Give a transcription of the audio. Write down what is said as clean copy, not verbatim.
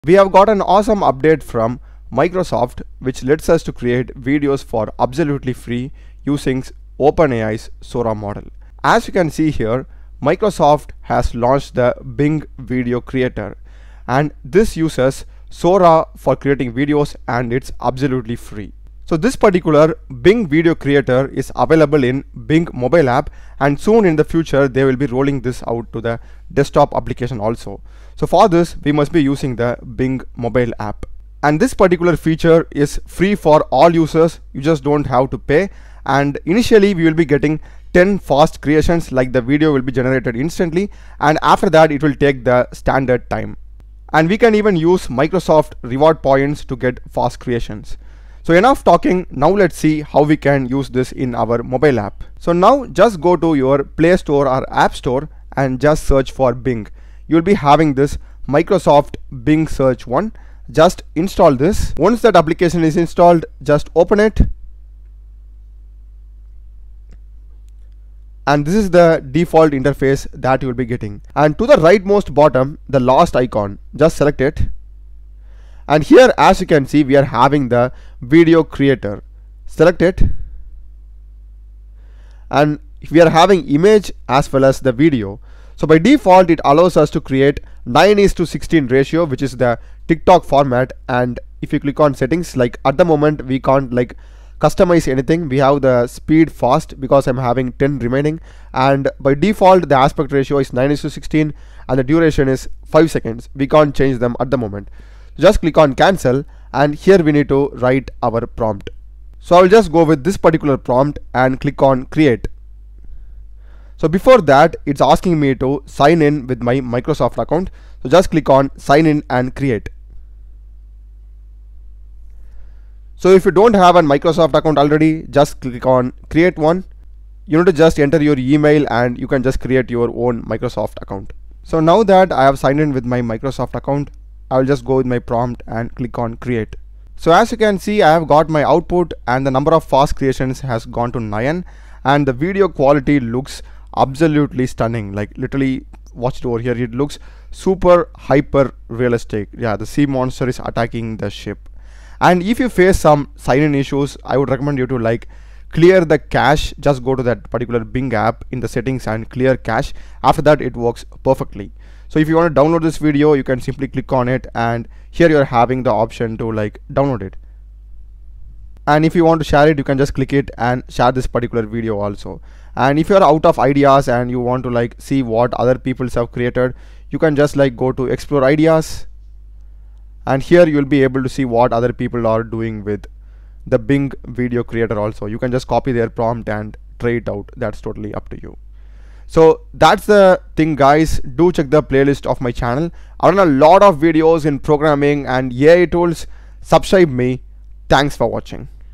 We have got an awesome update from Microsoft which lets us to create videos for absolutely free using OpenAI's Sora model. As you can see here, Microsoft has launched the Bing Video Creator, and this uses Sora for creating videos and it's absolutely free. So this particular Bing Video Creator is available in Bing mobile app, and soon in the future they will be rolling this out to the desktop application also. So for this we must be using the Bing mobile app, and this particular feature is free for all users. You just don't have to pay, and initially we will be getting 10 fast creations, like the video will be generated instantly, and after that it will take the standard time. And we can even use Microsoft reward points to get fast creations. So enough talking, now let's see how we can use this in our mobile app. So now just go to your Play Store or App Store and just search for Bing. You'll be having this Microsoft Bing search one. Just install this. Once that application is installed, just open it. And this is the default interface that you will be getting. And to the rightmost bottom, the last icon, just select it. And here, as you can see, we are having the video creator. Select it. And we are having image as well as the video. So by default, it allows us to create 9:16 ratio, which is the TikTok format. And if you click on settings, like at the moment, we can't like customize anything. We have the speed fast because I'm having 10 remaining, and by default the aspect ratio is 9:16 and the duration is 5 seconds. We can't change them at the moment. Just click on cancel, and here we need to write our prompt. So I will just go with this particular prompt and click on create. So before that, it's asking me to sign in with my Microsoft account. So just click on sign in and create. So if you don't have a Microsoft account already, just click on create one. You need to just enter your email and you can just create your own Microsoft account. So now that I have signed in with my Microsoft account, I will just go with my prompt and click on create. So as you can see, I have got my output and the number of fast creations has gone to 9, and the video quality looks absolutely stunning. Like literally, watch it over here. It looks super hyper realistic. Yeah, the sea monster is attacking the ship. And if you face some sign-in issues, I would recommend you to like clear the cache. Just go to that particular Bing app in the settings and clear cache. After that, it works perfectly. So if you want to download this video, you can simply click on it, and here you're having the option to like download it. And if you want to share it, you can just click it and share this particular video also. And if you're out of ideas and you want to like see what other people have created, you can just like go to explore ideas, and here you'll be able to see what other people are doing with the Bing Video Creator also. You can just copy their prompt and try it out. That's totally up to you. So that's the thing, guys. Do check the playlist of my channel. I run a lot of videos in programming and AI tools. Subscribe me. Thanks for watching.